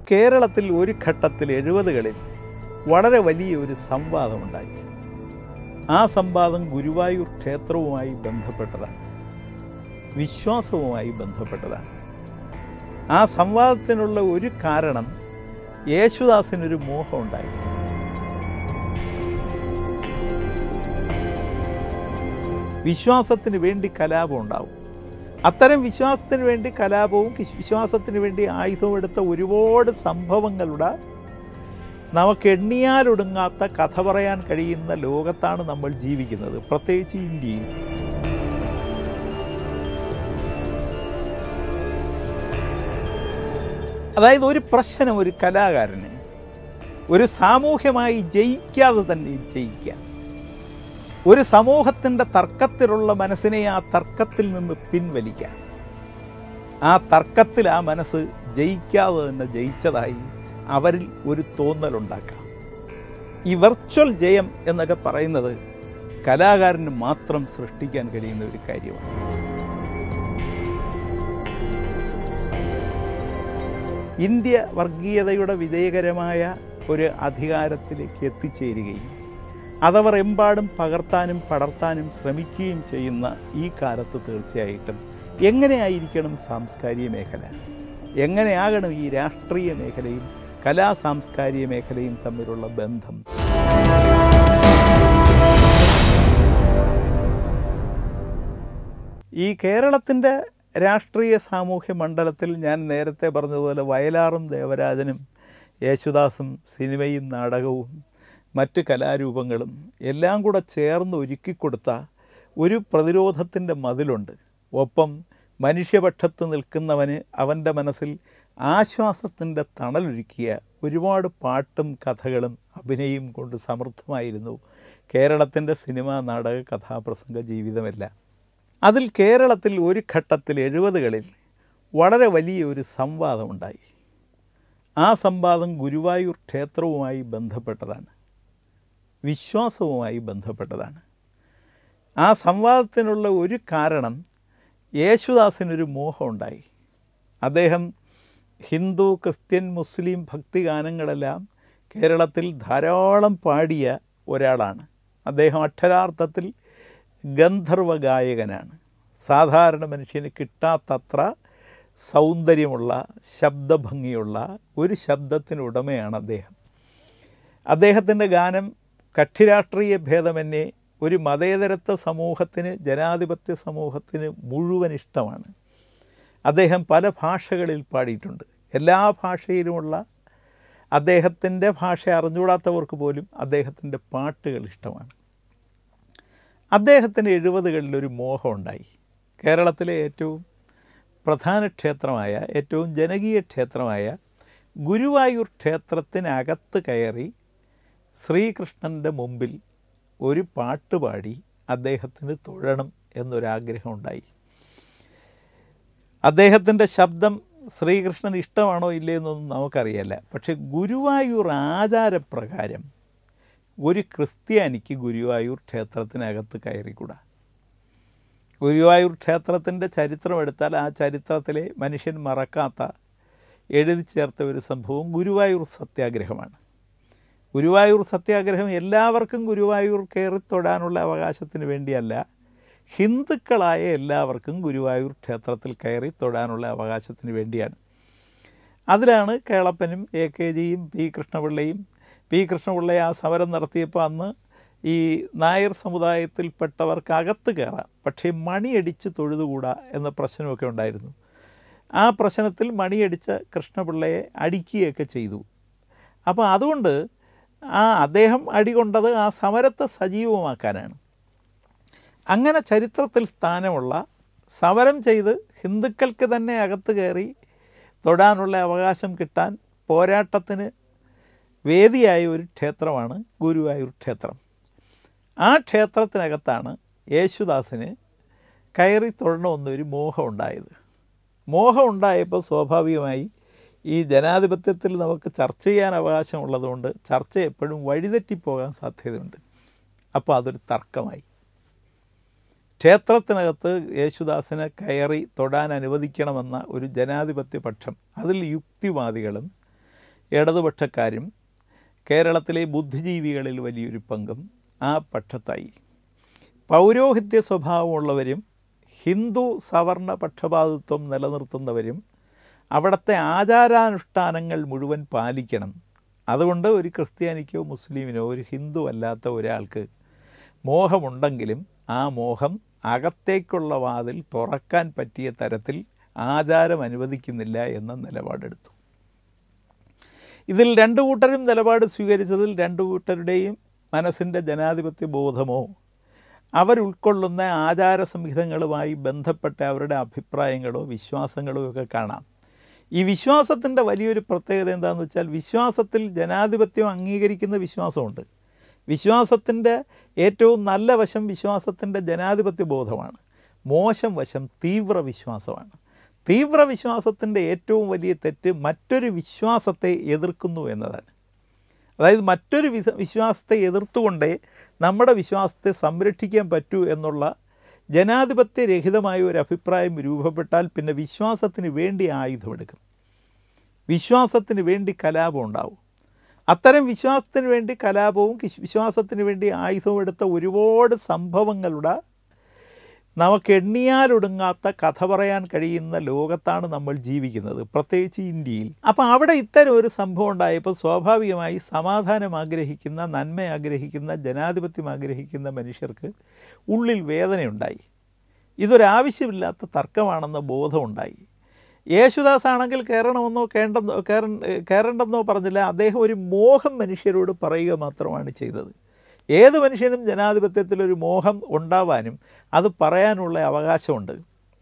കേരളത്തിൽ ഒരു ഘട്ടത്തിൽ 70കളിൽ വളരെ വലിയൊരു സംവാദമുണ്ടായി. ആ സംവാദം ഗുരുവായൂർ ക്ഷേത്രവുമായി ബന്ധപ്പെട്ടതാണ്, വിശ്വാസവുമായി ബന്ധപ്പെട്ടതാണ്. ആ സംവാദത്തിനുള്ള ഒരു കാരണം യേശുദാസിനൊരു മോഹമുണ്ടായി. വിശ്വാസത്തിന് വേണ്ടി കലാപം ഉണ്ടാവും. അത്തരം വിശ്വാസത്തിന് വേണ്ടി കലാപവും വിശ്വാസത്തിന് വേണ്ടി ആയുധവും എടുത്ത ഒരുപാട് സംഭവങ്ങളുടെ നമുക്ക് എണ്ണിയാലൊടുങ്ങാത്ത കഥ പറയാൻ കഴിയുന്ന ലോകത്താണ് നമ്മൾ ജീവിക്കുന്നത്, പ്രത്യേകിച്ച് ഇന്ത്യയിൽ. അതായത് ഒരു പ്രശ്നം ഒരു കലാകാരന് ഒരു സാമൂഹ്യമായി ജയിക്കാതെ തന്നെ ജയിക്കാം. ഒരു സമൂഹത്തിൻ്റെ തർക്കത്തിലുള്ള മനസ്സിനെ ആ തർക്കത്തിൽ നിന്ന് പിൻവലിക്കാം. ആ തർക്കത്തിൽ ആ മനസ്സ് ജയിക്കാതെ തന്നെ ജയിച്ചതായി അവരിൽ ഒരു തോന്നലുണ്ടാക്കാം. ഈ വെർച്വൽ ജയം എന്നൊക്കെ പറയുന്നത് കലാകാരന് മാത്രം സൃഷ്ടിക്കാൻ കഴിയുന്ന ഒരു കാര്യമാണ്. ഇന്ത്യ വർഗീയതയുടെ വിജയകരമായ ഒരു അധികാരത്തിലേക്ക് എത്തിച്ചേരുകയും അതവർ എമ്പാടും പകർത്താനും പടർത്താനും ശ്രമിക്കുകയും ചെയ്യുന്ന ഈ കാലത്ത് തീർച്ചയായിട്ടും എങ്ങനെയായിരിക്കണം സാംസ്കാരിക മേഖല, എങ്ങനെയാകണം ഈ രാഷ്ട്രീയ മേഖലയും കലാ സാംസ്കാരിക മേഖലയും തമ്മിലുള്ള ബന്ധം? ഈ കേരളത്തിൻ്റെ രാഷ്ട്രീയ സാമൂഹ്യ മണ്ഡലത്തിൽ ഞാൻ നേരത്തെ പറഞ്ഞതുപോലെ വയലാറും ദേവരാജനും യേശുദാസും സിനിമയും നാടകവും മറ്റ് കലാരൂപങ്ങളും എല്ലാം കൂടെ ചേർന്ന് ഒരുക്കിക്കൊടുത്ത ഒരു പ്രതിരോധത്തിൻ്റെ മതിലുണ്ട്. ഒപ്പം മനുഷ്യപക്ഷത്ത് നിൽക്കുന്നവന് അവൻ്റെ മനസ്സിൽ ആശ്വാസത്തിൻ്റെ തണലൊരുക്കിയ ഒരുപാട് പാട്ടും കഥകളും അഭിനയം കൊണ്ട് സമൃദ്ധമായിരുന്നു കേരളത്തിൻ്റെ സിനിമാ നാടക കഥാപ്രസംഗ ജീവിതമെല്ലാം. അതിൽ കേരളത്തിൽ ഒരു ഘട്ടത്തിൽ 70കളിൽ വളരെ വലിയൊരു സംവാദമുണ്ടായി. ആ സംവാദം ഗുരുവായൂർ ക്ഷേത്രവുമായി ബന്ധപ്പെട്ടതാണ്, വിശ്വാസവുമായി ബന്ധപ്പെട്ടതാണ്. ആ സംവാദത്തിനുള്ള ഒരു കാരണം യേശുദാസിനൊരു മോഹമുണ്ടായി. അദ്ദേഹം ഹിന്ദു, ക്രിസ്ത്യൻ, മുസ്ലിം ഭക്തിഗാനങ്ങളെല്ലാം കേരളത്തിൽ ധാരാളം പാടിയ ഒരാളാണ്. അദ്ദേഹം അക്ഷരാർത്ഥത്തിൽ ഗന്ധർവ ഗായകനാണ്. സാധാരണ മനുഷ്യന് കിട്ടാത്തത്ര സൗന്ദര്യമുള്ള ശബ്ദഭംഗിയുള്ള ഒരു ശബ്ദത്തിനുടമയാണ് അദ്ദേഹം. അദ്ദേഹത്തിൻ്റെ ഗാനം കക്ഷിരാഷ്ട്രീയ ഭേദമന്യേ ഒരു മതേതരത്വ സമൂഹത്തിന്, ജനാധിപത്യ സമൂഹത്തിന് മുഴുവൻ ഇഷ്ടമാണ്. അദ്ദേഹം പല ഭാഷകളിൽ പാടിയിട്ടുണ്ട്. എല്ലാ ഭാഷയിലുമുള്ള അദ്ദേഹത്തിൻ്റെ ഭാഷ അറിഞ്ഞുകൂടാത്തവർക്ക് പോലും അദ്ദേഹത്തിൻ്റെ പാട്ടുകൾ ഇഷ്ടമാണ്. അദ്ദേഹത്തിന് 70കളിലൊരു മോഹമുണ്ടായി. കേരളത്തിലെ ഏറ്റവും പ്രധാന ക്ഷേത്രമായ, ഏറ്റവും ജനകീയ ക്ഷേത്രമായ ഗുരുവായൂർ ക്ഷേത്രത്തിനകത്ത് കയറി ശ്രീകൃഷ്ണൻ്റെ മുമ്പിൽ ഒരു പാട്ട് പാടി അദ്ദേഹത്തിന് തൊഴണം എന്നൊരാഗ്രഹമുണ്ടായി. അദ്ദേഹത്തിൻ്റെ ശബ്ദം ശ്രീകൃഷ്ണന് ഇഷ്ടമാണോ ഇല്ലയെന്നൊന്നും നമുക്കറിയില്ല. പക്ഷേ ഗുരുവായൂർ ആചാരപ്രകാരം ഒരു ക്രിസ്ത്യാനിക്ക് ഗുരുവായൂർ ക്ഷേത്രത്തിനകത്ത് കയറിക്കൂടാ. ഗുരുവായൂർ ക്ഷേത്രത്തിൻ്റെ ചരിത്രം എടുത്താൽ ആ ചരിത്രത്തിലെ മനുഷ്യൻ മറക്കാത്ത എഴുതി ചേർത്ത ഒരു സംഭവം ഗുരുവായൂർ സത്യാഗ്രഹമാണ്. ഗുരുവായൂർ സത്യാഗ്രഹം എല്ലാവർക്കും ഗുരുവായൂർ കയറി തൊടാനുള്ള അവകാശത്തിന് വേണ്ടിയല്ല, ഹിന്ദുക്കളായ എല്ലാവർക്കും ഗുരുവായൂർ ക്ഷേത്രത്തിൽ കയറി തൊടാനുള്ള അവകാശത്തിന് വേണ്ടിയാണ്. അതിലാണ് കേളപ്പനും AKGയും പി കൃഷ്ണപിള്ളയെ ആ സമരം നടത്തിയപ്പോൾ അന്ന് ഈ നായർ സമുദായത്തിൽപ്പെട്ടവർക്ക് അകത്ത് കയറാം, പക്ഷേ മണിയടിച്ച് തൊഴുതുകൂടാ എന്ന പ്രശ്നമൊക്കെ ഉണ്ടായിരുന്നു. ആ പ്രശ്നത്തിൽ മണിയടിച്ച കൃഷ്ണപിള്ളയെ അടിക്കുകയൊക്കെ ചെയ്തു. അപ്പോൾ അതുകൊണ്ട് അദ്ദേഹം അടികൊണ്ടത് ആ സമരത്തെ സജീവമാക്കാനാണ്. അങ്ങനെ ചരിത്രത്തിൽ സ്ഥാനമുള്ള, സമരം ചെയ്ത് ഹിന്ദുക്കൾക്ക് തന്നെ അകത്ത് കയറി തൊടാനുള്ള അവകാശം കിട്ടാൻ പോരാട്ടത്തിന് വേദിയായ ഒരു ക്ഷേത്രമാണ് ഗുരുവായൂർ ക്ഷേത്രം. ആ ക്ഷേത്രത്തിനകത്താണ് യേശുദാസിന് കയറി തൊഴണമെന്നൊരു മോഹമുണ്ടായത്. മോഹമുണ്ടായപ്പോൾ സ്വാഭാവികമായി ഈ ജനാധിപത്യത്തിൽ നമുക്ക് ചർച്ച ചെയ്യാൻ അവകാശമുള്ളതുകൊണ്ട് ചർച്ച എപ്പോഴും വഴിതെറ്റിപ്പോകാൻ സാധ്യതയുണ്ട്. അപ്പോൾ അതൊരു തർക്കമായി. ക്ഷേത്രത്തിനകത്ത് യേശുദാസിനെ കയറി തൊടാൻ അനുവദിക്കണമെന്ന ഒരു ജനാധിപത്യ പക്ഷം, അതിൽ യുക്തിവാദികളും ഇടതുപക്ഷക്കാരും കേരളത്തിലെ ബുദ്ധിജീവികളിൽ വലിയൊരു പങ്കും ആ പക്ഷത്തായി. പൗരോഹിത്യ സ്വഭാവമുള്ളവരും ഹിന്ദു സവർണ പക്ഷപാതിത്വം നിലനിർത്തുന്നവരും അവിടുത്തെ ആചാരാനുഷ്ഠാനങ്ങൾ മുഴുവൻ പാലിക്കണം. അതുകൊണ്ട് ഒരു ക്രിസ്ത്യാനിക്കോ മുസ്ലിമിനോ ഒരു ഹിന്ദു അല്ലാത്ത ഒരാൾക്ക് മോഹമുണ്ടെങ്കിലും ആ മോഹം അകത്തേക്കുള്ള വാതിൽ തുറക്കാൻ പറ്റിയ തരത്തിൽ ആചാരം അനുവദിക്കുന്നില്ല എന്ന നിലപാടെടുത്തു. ഇതിൽ രണ്ടു കൂട്ടരും നിലപാട് സ്വീകരിച്ചതിൽ രണ്ടു കൂട്ടരുടെയും മനസ്സിൻ്റെ ജനാധിപത്യ ബോധമോ അവരുൾക്കൊള്ളുന്ന ആചാര സംഹിതങ്ങളുമായി ബന്ധപ്പെട്ട അവരുടെ അഭിപ്രായങ്ങളോ വിശ്വാസങ്ങളോ ഒക്കെ കാണാം. ഈ വിശ്വാസത്തിൻ്റെ വലിയൊരു പ്രത്യേകത എന്താണെന്ന് വെച്ചാൽ വിശ്വാസത്തിൽ ജനാധിപത്യം അംഗീകരിക്കുന്ന വിശ്വാസമുണ്ട്. വിശ്വാസത്തിൻ്റെ ഏറ്റവും നല്ല വശം വിശ്വാസത്തിൻ്റെ ജനാധിപത്യ ബോധമാണ്. മോശം വശം തീവ്ര വിശ്വാസമാണ്. തീവ്ര വിശ്വാസത്തിൻ്റെ ഏറ്റവും വലിയ തെറ്റ് മറ്റൊരു വിശ്വാസത്തെ എതിർക്കുന്നു എന്നതാണ്. അതായത് മറ്റൊരു വിശ്വാസത്തെ എതിർത്തുകൊണ്ടേ നമ്മുടെ വിശ്വാസത്തെ സംരക്ഷിക്കാൻ പറ്റൂ എന്നുള്ള ജനാധിപത്യരഹിതമായ ഒരു അഭിപ്രായം രൂപപ്പെട്ടാൽ പിന്നെ വിശ്വാസത്തിന് വേണ്ടി ആയുധമെടുക്കും, വിശ്വാസത്തിന് വേണ്ടി കലാപം ഉണ്ടാവും. അത്തരം വിശ്വാസത്തിന് വേണ്ടി കലാപവും വിശ്വാസത്തിന് വേണ്ടി ആയുധവും എടുത്ത ഒരുപാട് സംഭവങ്ങളുടെ നമുക്ക് എണ്ണിയാലൊടുങ്ങാത്ത കഥ പറയാൻ കഴിയുന്ന ലോകത്താണ് നമ്മൾ ജീവിക്കുന്നത്, പ്രത്യേകിച്ച് ഇന്ത്യയിൽ. അപ്പോൾ അവിടെ ഇത്തരം ഒരു സംഭവം ഉണ്ടായപ്പോൾ സ്വാഭാവികമായി സമാധാനം ആഗ്രഹിക്കുന്ന, നന്മ ആഗ്രഹിക്കുന്ന, ജനാധിപത്യം ആഗ്രഹിക്കുന്ന മനുഷ്യർക്ക് ഉള്ളിൽ വേദനയുണ്ടായി. ഇതൊരാവശ്യമില്ലാത്ത തർക്കമാണെന്ന ബോധമുണ്ടായി. യേശുദാസ് ആണെങ്കിൽ കയറണമെന്നോ കയറേണ്ടെന്നോ പറഞ്ഞില്ല. അദ്ദേഹം ഒരു മോഹം മനുഷ്യരോട് പറയുക മാത്രമാണ് ചെയ്തത്. ഏത് മനുഷ്യനും ജനാധിപത്യത്തിലൊരു മോഹം ഉണ്ടാവാനും അത് പറയാനുള്ള അവകാശമുണ്ട്.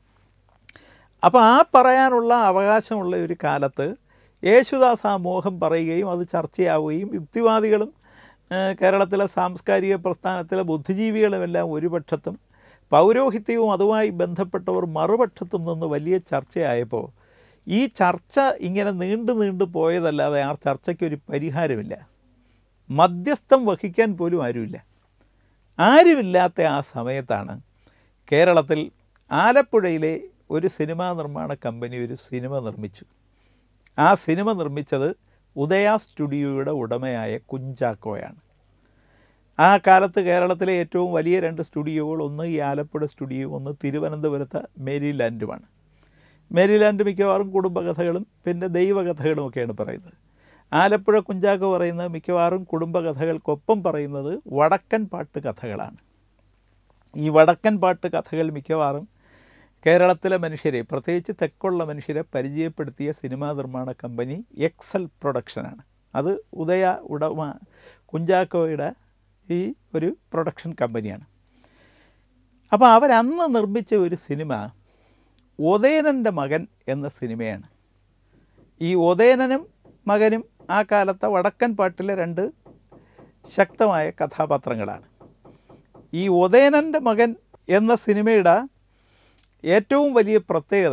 അപ്പോൾ ആ പറയാനുള്ള അവകാശമുള്ള ഒരു കാലത്ത് യേശുദാസ് ആ മോഹം പറയുകയും അത് ചർച്ചയാവുകയും യുക്തിവാദികളും കേരളത്തിലെ സാംസ്കാരിക പ്രസ്ഥാനത്തിലെ ബുദ്ധിജീവികളുമെല്ലാം ഒരു പക്ഷത്തും പൗരോഹിത്യവും അതുമായി ബന്ധപ്പെട്ടവർ മറുപക്ഷത്തും നിന്ന് വലിയ ചർച്ചയായപ്പോൾ ഈ ചർച്ച ഇങ്ങനെ നീണ്ടു പോയതല്ലാതെ ആ ചർച്ചയ്ക്കൊരു പരിഹാരമില്ല. മധ്യസ്ഥം വഹിക്കാൻ പോലും ആരുമില്ലാത്ത ആ സമയത്താണ് കേരളത്തിൽ ആലപ്പുഴയിലെ ഒരു സിനിമാ നിർമ്മാണ കമ്പനി ഒരു സിനിമ നിർമ്മിച്ചു. ആ സിനിമ നിർമ്മിച്ചത് ഉദയ സ്റ്റുഡിയോയുടെ ഉടമയായ കുഞ്ചാക്കോയാണ്. ആ കാലത്ത് കേരളത്തിലെ ഏറ്റവും വലിയ രണ്ട് സ്റ്റുഡിയോകൾ, ഒന്ന് ഈ ആലപ്പുഴ സ്റ്റുഡിയോ, ഒന്ന് തിരുവനന്തപുരത്തെ മേരിലാൻഡുമാണ്. മേരിലാൻഡ് മിക്കവാറും കുടുംബകഥകളും പിന്നെ ദൈവകഥകളും ഒക്കെയാണ് പറയുന്നത്. ആലപ്പുഴ കുഞ്ചാക്കോ പറയുന്നത് മിക്കവാറും കുടുംബകഥകൾക്കൊപ്പം പറയുന്നത് വടക്കൻ പാട്ട് കഥകളാണ്. ഈ വടക്കൻ പാട്ട് കഥകൾ മിക്കവാറും കേരളത്തിലെ മനുഷ്യരെ, പ്രത്യേകിച്ച് തെക്കുള്ള മനുഷ്യരെ പരിചയപ്പെടുത്തിയ സിനിമാ നിർമ്മാണ കമ്പനി എക്സൽ പ്രൊഡക്ഷനാണ്. അത് ഉദയ ഉടമ കുഞ്ചാക്കോയുടെ ഈ ഒരു പ്രൊഡക്ഷൻ കമ്പനിയാണ്. അപ്പോൾ അവരന്ന് നിർമ്മിച്ച ഒരു സിനിമ ഉദയനൻ്റെ മകൻ എന്ന സിനിമയാണ്. ഈ ഉദയനനും മകനും ആ കാലത്തെ വടക്കൻ പാട്ടിലെ രണ്ട് ശക്തമായ കഥാപാത്രങ്ങളാണ്. ഈ ഉദയനൻ്റെ മകൻ എന്ന സിനിമയുടെ ഏറ്റവും വലിയ പ്രത്യേകത,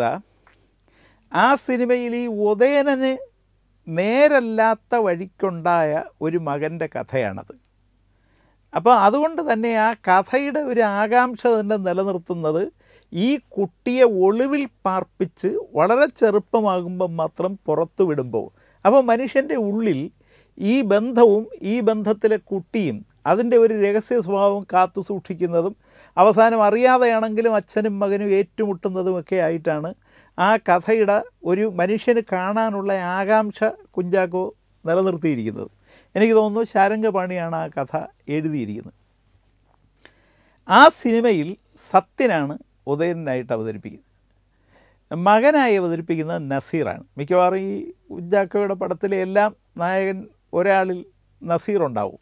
ആ സിനിമയിൽ ഈ ഉദയനന് നേരല്ലാത്ത വഴിക്കുണ്ടായ ഒരു മകൻ്റെ കഥയാണത്. അപ്പോൾ അതുകൊണ്ട് തന്നെ ആ കഥയുടെ ഒരു ആകാംക്ഷ തന്നെ നിലനിർത്തുന്നത് ഈ കുട്ടിയെ ഒളിവിൽ പാർപ്പിച്ച് വളരെ ചെറുപ്പമാകുമ്പം മാത്രം പുറത്തു വിടുമ്പോൾ, അപ്പോൾ മനുഷ്യൻ്റെ ഉള്ളിൽ ഈ ബന്ധവും ഈ ബന്ധത്തിലെ കുട്ടിയും അതിൻ്റെ ഒരു രഹസ്യ സ്വഭാവം കാത്തു സൂക്ഷിക്കുന്നതും അവസാനം അറിയാതെയാണെങ്കിലും അച്ഛനും മകനും ഏറ്റുമുട്ടുന്നതുമൊക്കെ ആയിട്ടാണ് ആ കഥയുടെ ഒരു മനുഷ്യന് കാണാനുള്ള ആകാംക്ഷ കുഞ്ചാക്കോ നിലനിർത്തിയിരിക്കുന്നത്. എനിക്ക് തോന്നുന്നു ശാരംഗപാണിയാണ് ആ കഥ എഴുതിയിരിക്കുന്നത്. ആ സിനിമയിൽ സത്യനാണ് ഉദയനായിട്ട് അവതരിപ്പിക്കുന്നത്. മകനായി അവതരിപ്പിക്കുന്നത് നസീറാണ്. മിക്കവാറും ഈ കുഞ്ചാക്കോയുടെ പടത്തിലെ എല്ലാം നായകൻ ഒരാളിൽ നസീറുണ്ടാവും.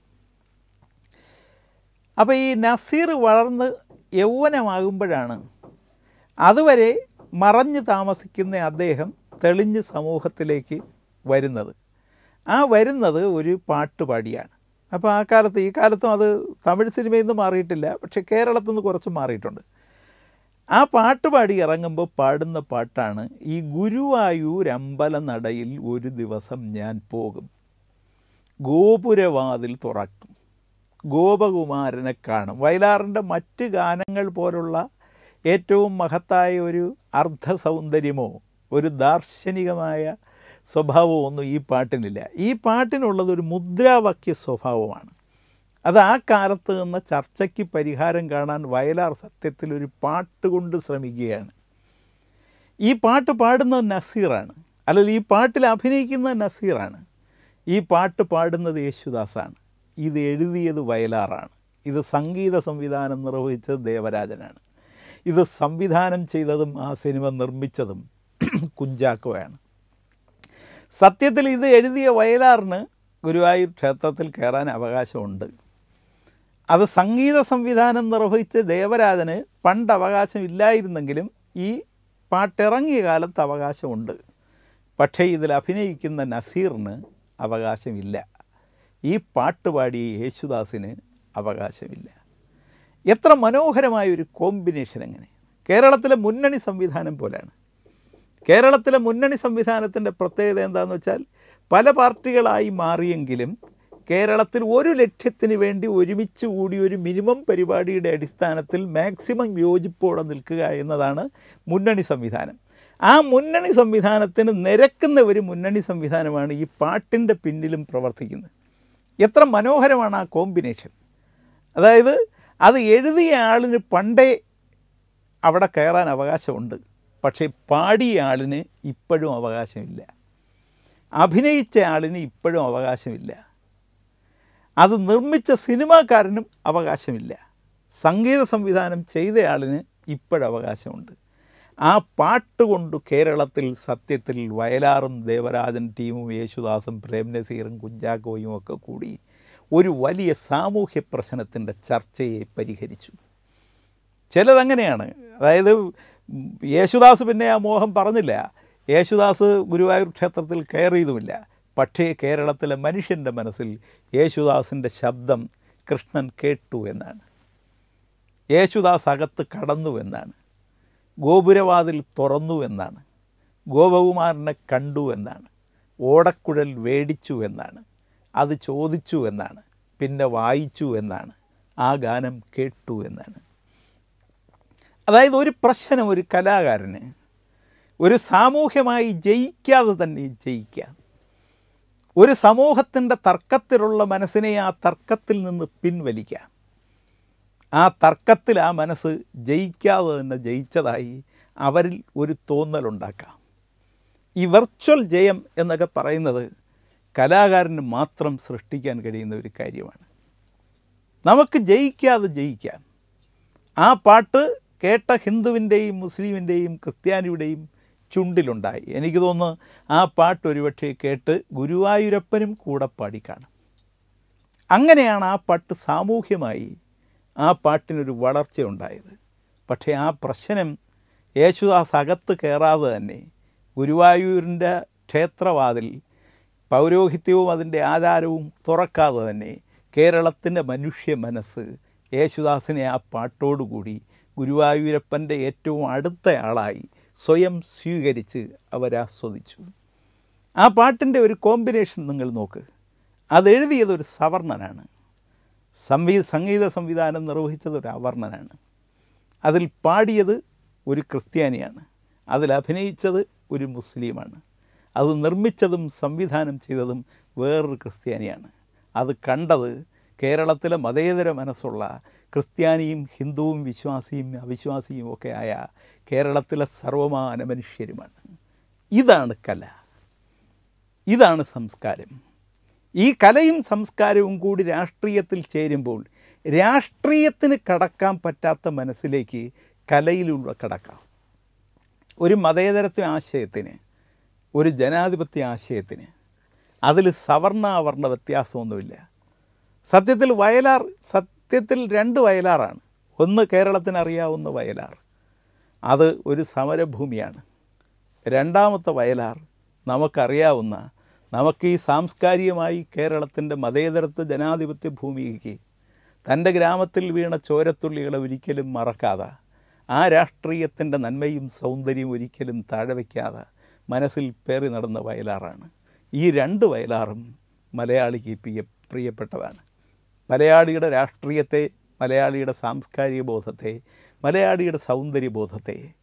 അപ്പോൾ ഈ നസീർ വളർന്ന് യൗവനമാകുമ്പോഴാണ് അതുവരെ മറഞ്ഞു താമസിക്കുന്ന അദ്ദേഹം തെളിഞ്ഞ് സമൂഹത്തിലേക്ക് വരുന്നത്. ആ വരുന്നത് ഒരു പാട്ടുപാടിയാണ്. അപ്പോൾ ആ കാലത്ത്, ഈ കാലത്തും അത് തമിഴ് സിനിമയിൽ നിന്ന് മാറിയിട്ടില്ല, പക്ഷേ കേരളത്തിൽ നിന്ന് കുറച്ച് മാറിയിട്ടുണ്ട്. ആ പാട്ടുപാടി ഇറങ്ങുമ്പോൾ പാടുന്ന പാട്ടാണ് ഈ ഗുരുവായൂർ അമ്പലനടയിൽ ഒരു ദിവസം ഞാൻ പോകും, ഗോപുരവാതിൽ തുറക്കും, ഗോപകുമാരനെ കാണും. വയലാറിൻ്റെ മറ്റ് ഗാനങ്ങൾ പോലുള്ള ഏറ്റവും മഹത്തായ ഒരു അർദ്ധസൗന്ദര്യമോ ഒരു ദാർശനികമായ സ്വഭാവവും ഒന്നും ഈ പാട്ടിനില്ല. ഈ പാട്ടിനുള്ളത് ഒരു മുദ്രാവാക്യ സ്വഭാവമാണ്. അത് ആ കാലത്ത് നിന്ന് ചർച്ചയ്ക്ക് പരിഹാരം കാണാൻ വയലാർ സത്യത്തിൽ ഒരു പാട്ട് കൊണ്ട് ശ്രമിക്കുകയാണ്. ഈ പാട്ട് പാടുന്നത് നസീറാണ്, അല്ലെങ്കിൽ ഈ പാട്ടിൽ അഭിനയിക്കുന്നത് നസീറാണ്. ഈ പാട്ട് പാടുന്നത് യേശുദാസാണ്. ഇത് എഴുതിയത് വയലാറാണ്. ഇത് സംഗീത സംവിധാനം നിർവഹിച്ചത് ദേവരാജനാണ്. ഇത് സംവിധാനം ചെയ്തതും ആ സിനിമ നിർമ്മിച്ചതും കുഞ്ചാക്കോയാണ്. സത്യത്തിൽ ഇത് എഴുതിയ വയലാറിന് ഗുരുവായൂർ ക്ഷേത്രത്തിൽ കയറാൻ അവകാശമുണ്ട്. അത് സംഗീത സംവിധാനം നിർവഹിച്ച ദേവരാജന് പണ്ട് അവകാശമില്ലായിരുന്നെങ്കിലും ഈ പാട്ടിറങ്ങിയ കാലത്ത് അവകാശമുണ്ട്. പക്ഷേ ഇതിൽ അഭിനയിക്കുന്ന നസീറിന് അവകാശമില്ല. ഈ പാട്ട് പാടിയ യേശുദാസിന് അവകാശമില്ല. എത്ര മനോഹരമായൊരു കോമ്പിനേഷൻ! അങ്ങനെ കേരളത്തിലെ മുന്നണി സംവിധാനം പോലെയാണ്. കേരളത്തിലെ മുന്നണി സംവിധാനത്തിൻ്റെ പ്രത്യേകത എന്താണെന്ന് വെച്ചാൽ, പല പാർട്ടികളായി മാറിയെങ്കിലും കേരളത്തിൽ ഒരു ലക്ഷ്യത്തിന് വേണ്ടി ഒരുമിച്ച് കൂടി ഒരു മിനിമം പരിപാടിയുടെ അടിസ്ഥാനത്തിൽ മാക്സിമം യോജിപ്പോടെ നിൽക്കുക എന്നതാണ് മുന്നണി സംവിധാനം. ആ മുന്നണി സംവിധാനത്തിന് നിരക്കുന്ന ഒരു മുന്നണി സംവിധാനമാണ് ഈ പാട്ടിൻ്റെ പിന്നിലും പ്രവർത്തിക്കുന്നത്. എത്ര മനോഹരമാണ് ആ കോമ്പിനേഷൻ! അതായത് അത് എഴുതിയ ആളിന് പണ്ടേ അവിടെ കയറാൻ അവകാശമുണ്ട്, പക്ഷേ പാടിയ ആളിന് ഇപ്പോഴും അവകാശമില്ല. അഭിനയിച്ച ആളിന് ഇപ്പോഴും അവകാശമില്ല. അത് നിർമ്മിച്ച സിനിമാക്കാരനും അവകാശമില്ല. സംഗീത സംവിധാനം ചെയ്തയാളിന് ഇപ്പോഴും അവകാശമുണ്ട്. ആ പാട്ട് കൊണ്ട് കേരളത്തിൽ സത്യത്തിൽ വയലാറും ദേവരാജൻ ടീമും യേശുദാസും പ്രേം നസീറും കുഞ്ചാക്കോയും ഒക്കെ കൂടി ഒരു വലിയ സാമൂഹ്യ പ്രശ്നത്തിൻ്റെ ചർച്ചയെ പരിഹരിച്ചു. ചിലതങ്ങനെയാണ്. അതായത് യേശുദാസ് പിന്നെ ആ മോഹം പറഞ്ഞില്ല. യേശുദാസ് ഗുരുവായൂർ ക്ഷേത്രത്തിൽ കയറിയതുമില്ല. പക്ഷേ കേരളത്തിലെ മനുഷ്യൻ്റെ മനസ്സിൽ യേശുദാസിൻ്റെ ശബ്ദം കൃഷ്ണൻ കേട്ടു എന്നാണ്. യേശുദാസ് അകത്ത് കടന്നു എന്നാണ്. ഗോപുരവാതിൽ തുറന്നു എന്നാണ്. ഗോപകുമാരനെ കണ്ടു എന്നാണ്. ഓടക്കുഴൽ വേടിച്ചു എന്നാണ്. അത് ചോദിച്ചു എന്നാണ്. പിന്നെ വായിച്ചു എന്നാണ്. ആ ഗാനം കേട്ടു എന്നാണ്. അതായത് ഒരു പ്രശ്നം ഒരു കലാകാരന് ഒരു സാമൂഹ്യമായി ജയിക്കാതെ തന്നെ ജയിക്കാം. ഒരു സമൂഹത്തിൻ്റെ തർക്കത്തിലുള്ള മനസ്സിനെ ആ തർക്കത്തിൽ നിന്ന് പിൻവലിക്കാം. ആ തർക്കത്തിൽ ആ മനസ്സ് ജയിക്കാതെ തന്നെ ജയിച്ചതായി അവരിൽ ഒരു തോന്നലുണ്ടാക്കാം. ഈ വെർച്വൽ ജയം എന്നൊക്കെ പറയുന്നത് കലാകാരന് മാത്രം സൃഷ്ടിക്കാൻ കഴിയുന്ന ഒരു കാര്യമാണ്. നമുക്ക് ജയിക്കാതെ ജയിക്കാം. ആ പാട്ട് കേട്ട ഹിന്ദുവിൻ്റെയും മുസ്ലിമിൻ്റെയും ക്രിസ്ത്യാനിയുടെയും ചുണ്ടിലുണ്ടായി. എനിക്ക് തോന്നുന്നു ആ പാട്ട് ഒരുപക്ഷെ കേട്ട് ഗുരുവായൂരപ്പനും കൂടെ പാടിക്കാണും. അങ്ങനെയാണ് ആ പാട്ട് സാമൂഹ്യമായി ആ പാട്ടിനൊരു വളർച്ചയുണ്ടായത്. പക്ഷേ ആ പ്രശ്നം യേശുദാസ് അകത്ത് കയറാതെ തന്നെ ഗുരുവായൂരിൻ്റെ ക്ഷേത്രവാതിൽ പൗരോഹിത്യവും അതിൻ്റെ ആചാരവും തുറക്കാതെ തന്നെ കേരളത്തിൻ്റെ മനുഷ്യ മനസ്സ് യേശുദാസിനെ ആ പാട്ടോടുകൂടി ഗുരുവായൂരപ്പൻ്റെ ഏറ്റവും അടുത്ത ആളായി സ്വയം സ്വീകരിച്ച് അവരാസ്വദിച്ചു. ആ പാട്ടിൻ്റെ ഒരു കോമ്പിനേഷൻ നിങ്ങൾ നോക്ക്. അതെഴുതിയത് ഒരു സവർണനാണ്. സംഗീത സംവിധാനം നിർവഹിച്ചത് ഒരു അവർണനാണ്. അതിൽ പാടിയത് ഒരു ക്രിസ്ത്യാനിയാണ്. അതിൽ അഭിനയിച്ചത് ഒരു മുസ്ലിമാണ്. അത് നിർമ്മിച്ചതും സംവിധാനം ചെയ്തതും വേറൊരു ക്രിസ്ത്യാനിയാണ്. അത് കണ്ടത് കേരളത്തിലെ മതേതര മനസ്സുള്ള ക്രിസ്ത്യാനിയും ഹിന്ദുവും വിശ്വാസിയും അവിശ്വാസിയും ഒക്കെ ആയ കേരളത്തിലെ സർവമാന മനുഷ്യരുമാണ്. ഇതാണ് കല, ഇതാണ് സംസ്കാരം. ഈ കലയും സംസ്കാരവും കൂടി രാഷ്ട്രീയത്തിൽ ചേരുമ്പോൾ രാഷ്ട്രീയത്തിന് കടക്കാൻ പറ്റാത്ത മനസ്സിലേക്ക് കലയിലൂടെ കടക്കാം. ഒരു മതേതരത്വ ആശയത്തിന്, ഒരു ജനാധിപത്യ ആശയത്തിന് അതിൽ സവർണാവർണ വ്യത്യാസമൊന്നുമില്ല. സത്യത്തിൽ രണ്ട് വയലാറാണ്. ഒന്ന് കേരളത്തിനറിയാവുന്ന വയലാർ, അത് ഒരു സമരഭൂമിയാണ്. രണ്ടാമത്തെ വയലാർ നമുക്കറിയാവുന്ന, നമുക്ക് ഈ സാംസ്കാരികമായി കേരളത്തിൻ്റെ മതേതരത്വ ജനാധിപത്യ ഭൂമിക്ക് തൻ്റെ ഗ്രാമത്തിൽ വീണ ചോരത്തുള്ളികളെ ഒരിക്കലും മറക്കാതെ, ആ രാഷ്ട്രീയത്തിൻ്റെ നന്മയും സൗന്ദര്യവും ഒരിക്കലും താഴെ വയ്ക്കാതെ മനസ്സിൽ പേറി നടന്ന വയലാറാണ്. ഈ രണ്ട് വയലാറും മലയാളിക്ക് പ്രിയപ്പെട്ടതാണ്. മലയാളിയുടെ രാഷ്ട്രീയത്തെ, മലയാളിയുടെ സാംസ്കാരിക ബോധത്തെ, മലയാളിയുടെ സൗന്ദര്യബോധത്തെ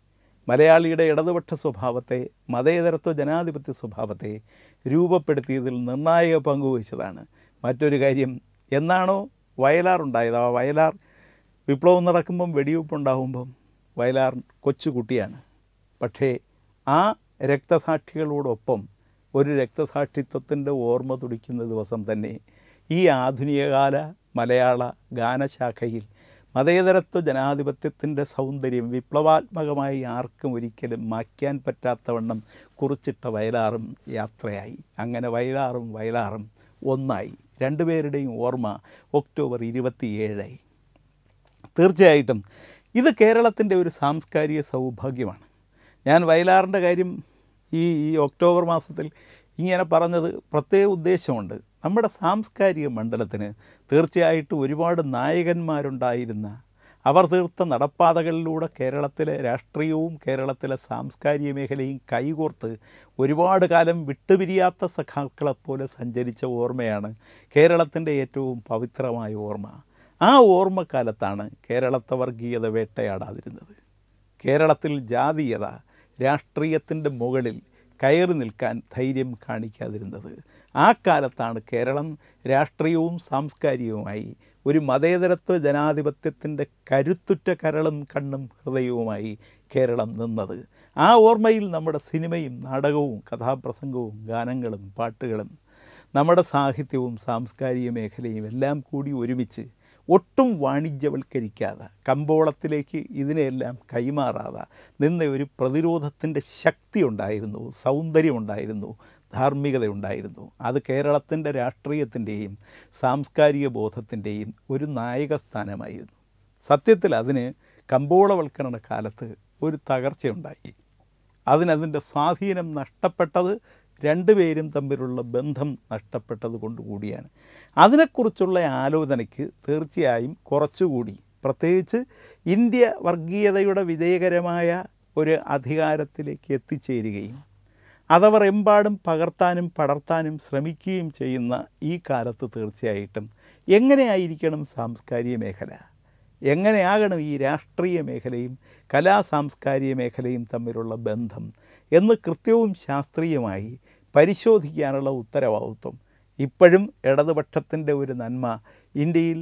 മലയാളിയുടെ ഇടതുപക്ഷ സ്വഭാവത്തെ, മതേതരത്വ ജനാധിപത്യ സ്വഭാവത്തെ രൂപപ്പെടുത്തിയതിൽ നിർണായക പങ്കുവഹിച്ചതാണ്. മറ്റൊരു കാര്യം, എന്നാണോ വയലാർ ഉണ്ടായത്, ആ വയലാർ വിപ്ലവം നടക്കുമ്പം വെടിവെപ്പുണ്ടാകുമ്പം വയലാർ കൊച്ചുകുട്ടിയാണ്. പക്ഷേ ആ രക്തസാക്ഷികളോടൊപ്പം ഒരു രക്തസാക്ഷിത്വത്തിൻ്റെ ഓർമ്മ തുടിക്കുന്ന ദിവസം തന്നെ ഈ ആധുനികകാല മലയാള ഗാനശാഖയിൽ മതേതരത്വ ജനാധിപത്യത്തിൻ്റെ സൗന്ദര്യം വിപ്ലവാത്മകമായി ആർക്കും ഒരിക്കലും മായ്ക്കാൻ പറ്റാത്തവണ്ണം കുറിച്ചിട്ട വയലാറും യാത്രയായി. അങ്ങനെ വയലാറും ഒന്നായി. രണ്ടുപേരുടെയും ഓർമ്മ ഒക്ടോബർ 27. തീർച്ചയായിട്ടും ഇത് കേരളത്തിൻ്റെ ഒരു സാംസ്കാരിക സൗഭാഗ്യമാണ്. ഞാൻ വയലാറിൻ്റെ കാര്യം ഈ ഒക്ടോബർ മാസത്തിൽ ഇങ്ങനെ പറഞ്ഞത് പ്രത്യേക ഉദ്ദേശമുണ്ട്. നമ്മുടെ സാംസ്കാരിക മണ്ഡലത്തിന് തീർച്ചയായിട്ടും ഒരുപാട് നായകന്മാരുണ്ടായിരുന്ന, അവർ തീർത്ത നടപ്പാതകളിലൂടെ കേരളത്തിലെ രാഷ്ട്രീയവും കേരളത്തിലെ സാംസ്കാരിക മേഖലയും കൈകോർത്ത് ഒരുപാട് കാലം വിട്ടുപിരിയാത്ത സഖാക്കളെപ്പോലെ സഞ്ചരിച്ച ഓർമ്മയാണ് കേരളത്തിൻ്റെ ഏറ്റവും പവിത്രമായ ഓർമ്മ. ആ ഓർമ്മക്കാലത്താണ് കേരളത്തെ വർഗീയത വേട്ടയാടാതിരുന്നത്. കേരളത്തിൽ ജാതീയത രാഷ്ട്രീയത്തിൻ്റെ മുകളിൽ കയറി നിൽക്കാൻ ധൈര്യം കാണിക്കാതിരുന്നത്. ആ കാലത്താണ് കേരളം രാഷ്ട്രീയവും സാംസ്കാരികവുമായി ഒരു മതേതരത്വ ജനാധിപത്യത്തിൻ്റെ കരുത്തുറ്റ കരളും കണ്ണും ഹൃദയവുമായി കേരളം നിന്നത്. ആ ഓർമ്മയിൽ നമ്മുടെ സിനിമയും നാടകവും കഥാപ്രസംഗവും ഗാനങ്ങളും പാട്ടുകളും നമ്മുടെ സാഹിത്യവും സാംസ്കാരിക മേഖലയും എല്ലാം കൂടി ഒരുമിച്ച് ഒട്ടും വാണിജ്യവൽക്കരിക്കാതെ കമ്പോളത്തിലേക്ക് ഇതിനെയെല്ലാം കൈമാറാതെ നിന്ന ഒരു പ്രതിരോധത്തിൻ്റെ ശക്തി ഉണ്ടായിരുന്നു, സൗന്ദര്യമുണ്ടായിരുന്നു, ധാർമ്മികതയുണ്ടായിരുന്നു. അത് കേരളത്തിൻ്റെ രാഷ്ട്രീയത്തിൻ്റെയും സാംസ്കാരിക ബോധത്തിൻ്റെയും ഒരു നായകസ്ഥാനമായിരുന്നു. സത്യത്തിൽ അതിന് കമ്പോളവൽക്കരണ കാലത്ത് ഒരു തകർച്ചയുണ്ടായി. അതിൻ്റെ സ്വാധീനം നഷ്ടപ്പെട്ടത് രണ്ടുപേരും തമ്മിലുള്ള ബന്ധം നഷ്ടപ്പെട്ടത് കൊണ്ടുകൂടിയാണ്. അതിനെക്കുറിച്ചുള്ള ആലോചനയ്ക്ക് തീർച്ചയായും കുറച്ചുകൂടി, പ്രത്യേകിച്ച് ഇന്ത്യ വർഗീയതയുടെ വിജയകരമായ ഒരു അധികാരത്തിലേക്ക് എത്തിച്ചേരുകയും അതവർ എമ്പാടും പകർത്താനും പടർത്താനും ശ്രമിക്കുകയും ചെയ്യുന്ന ഈ കാലത്ത് തീർച്ചയായിട്ടും എങ്ങനെയായിരിക്കണം സാംസ്കാരിക മേഖല, എങ്ങനെയാകണം ഈ രാഷ്ട്രീയ മേഖലയും കലാസാംസ്കാരിക മേഖലയും തമ്മിലുള്ള ബന്ധം എന്ന് കൃത്യവും ശാസ്ത്രീയമായി പരിശോധിക്കാനുള്ള ഉത്തരവാദിത്വം ഇപ്പോഴും ഇടതുപക്ഷത്തിൻ്റെ ഒരു നന്മ ഇന്ത്യയിൽ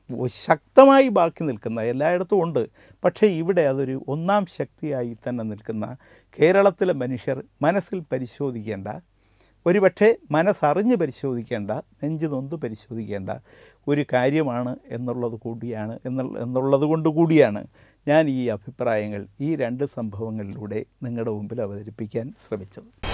ശക്തമായി ബാക്കി നിൽക്കുന്ന, എല്ലായിടത്തും ഉണ്ട്, പക്ഷേ ഇവിടെ അതൊരു ഒന്നാം ശക്തിയായി തന്നെ നിൽക്കുന്ന കേരളത്തിലെ മനുഷ്യർ മനസ്സിൽ പരിശോധിക്കേണ്ട, ഒരുപക്ഷെ മനസ്സറിഞ്ഞ് പരിശോധിക്കേണ്ട, നെഞ്ചു നൊന്ത് പരിശോധിക്കേണ്ട ഒരു കാര്യമാണ് എന്നുള്ളത് കൊണ്ട് കൂടിയാണ് ഞാൻ ഈ അഭിപ്രായങ്ങൾ ഈ രണ്ട് സംഭവങ്ങളിലൂടെ നിങ്ങളുടെ മുമ്പിൽ അവതരിപ്പിക്കാൻ ശ്രമിച്ചത്.